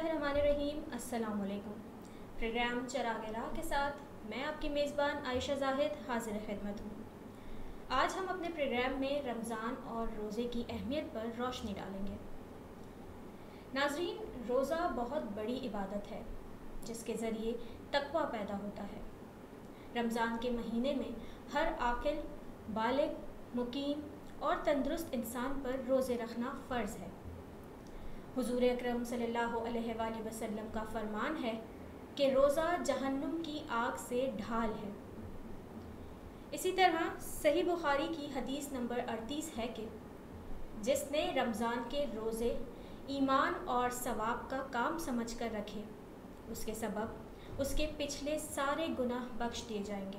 बिस्मिल्लाहिर्रहमानिर्रहीम। अस्सलाम वालेकुम। प्रोग्राम चिराग राह के साथ मैं आपकी मेज़बान आयशा ज़ाहिद हाजिर खिदमत हूँ। आज हम अपने प्रोग्राम में रमज़ान और रोज़े की अहमियत पर रोशनी डालेंगे। नाज़रीन, रोज़ा बहुत बड़ी इबादत है जिसके ज़रिए तक़वा पैदा होता है। रमज़ान के महीने में हर आकिल, बालिग, मुकीम और तंदुरुस्त इंसान पर रोज़े रखना फ़र्ज़ है। हुज़ूर अकरम सल्लल्लाहु अलैहि वसल्लम का फरमान है कि रोज़ा जहन्नुम की आग से ढाल है। इसी तरह सही बुखारी की हदीस नंबर 38 है कि जिसने रमज़ान के रोज़े ईमान और सवाब का काम समझकर रखे, उसके सबब उसके पिछले सारे गुनाह बख्श दिए जाएंगे।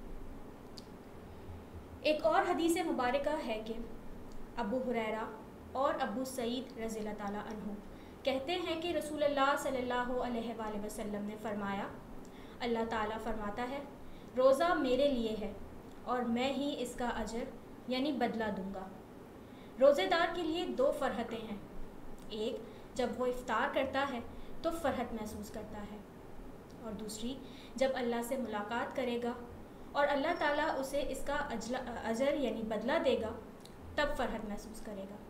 एक और हदीस मुबारका है कि अबू हुरैरा और अबू सईद रज़ियल्लाहु ताला अन्हु कहते हैं कि रसूलुल्लाह सल्लल्लाहु अलैहि वसल्लम ने फरमाया, अल्लाह ताला फरमाता है, रोज़ा मेरे लिए है और मैं ही इसका अजर यानी बदला दूंगा। रोज़ेदार के लिए दो फ़रहतें हैं। एक, जब वो इफ़्तार करता है तो फ़रहत महसूस करता है, और दूसरी, जब अल्लाह से मुलाकात करेगा और अल्लाह ताला उसे इसका अजर यानी बदला देगा, तब फ़रहत महसूस करेगा।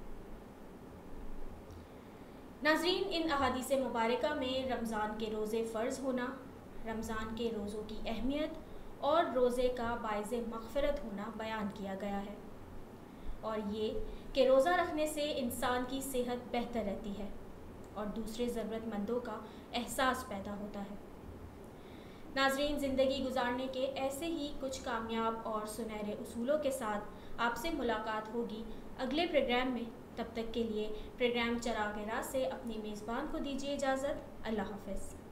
नाज़रीन, इन अहादीस मुबारका में रमज़ान के रोज़े फ़र्ज़ होना, रमज़ान के रोज़ों की अहमियत और रोज़े का बाइज़ मग़फ़िरत होना बयान किया गया है, और ये कि रोज़ा रखने से इंसान की सेहत बेहतर रहती है और दूसरे ज़रूरतमंदों का एहसास पैदा होता है। नाज़रीन, ज़िंदगी गुजारने के ऐसे ही कुछ कामयाब और सुनहरे उसूलों के साथ आपसे मुलाकात होगी अगले प्रोग्राम में। तब तक के लिए प्रोग्राम चिराग राह से अपनी मेज़बान को दीजिए इजाज़त। अल्लाह हाफ़िज़।